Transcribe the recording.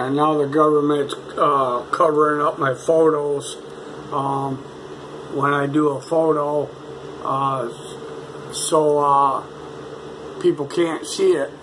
and now the government's covering up my photos when I do a photo, so people can't see it.